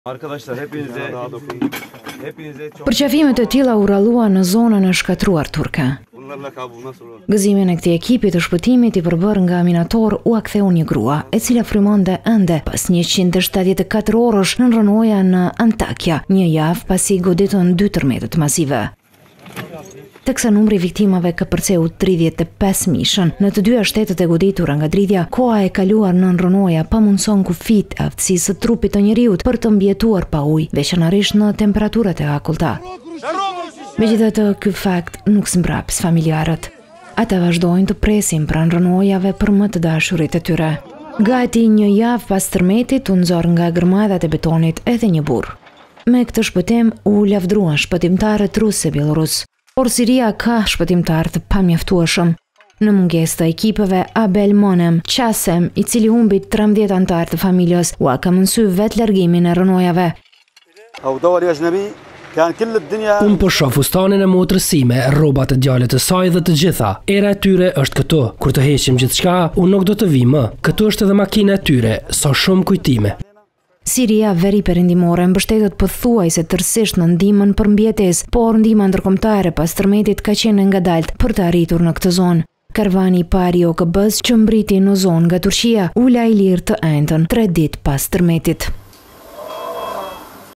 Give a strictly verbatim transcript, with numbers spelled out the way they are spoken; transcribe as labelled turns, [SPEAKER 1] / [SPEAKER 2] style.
[SPEAKER 1] Arkadaşlar hepinize hepinize çok
[SPEAKER 2] Përqafimet e tilla u rrallua në zonën e shkatruar turke. Gëzimin e këtij ekipi të shpëtimit i përbër nga minator u aktheu një grua, e cila frymonte ende pas njëqind e shtatëdhjetë e katër orësh në rënoja në Antakya, një javë pasi goditën dy tërmetet masive. Teksa numri i viktimave ka përceu tridhjetë e pesë mijën, në të dyja shtetet e goditura nga dridhja, koha e kaluar në rënoja pamundson kufit e aftësisë së trupit të njeriut për të mbjetuar pa ujë, veçanërisht në temperaturat e akullta. Megjithatë, ky fakt nuk smbraps familjarët. Ata vazhdojnë të presin pranë rënojave për më të dashurit e tyre. Gati një javë pas tërmetit u nxorr nga gërmadhat e betonit edhe një burr. Me këtë shpëtim u lavdruan shpëtimtarët rusë e bielorus. Por Siria ka shpëtimtar të pamjaftueshëm. Në mungesë të ekipeve, Abel Monem, Qasem, i cili humbi trembëdhjetë antar të familjes, u ka mësy vetë largimin e rënojave.
[SPEAKER 3] Unë po shoh fustanin e motrës sime, rrobat e djalit të saj dhe të gjitha. Era e tyre është këtu. Kur të heqim gjithçka, unë nuk do të vi më. Këtu është edhe makina e tyre, sa shumë kujtime.
[SPEAKER 2] Siria, veri perëndimore, mbështetet pothuajse tërësisht në ndihmën për mbjetesë, por ndihma ndërkombëtare pas tërmetit ka qenë ngadalt për të arritur në këtë zonë. Karvani i parë i O K B-s që mbriti në zonë nga Turqia u la i lirë të ejtën tre ditë pas tërmetit.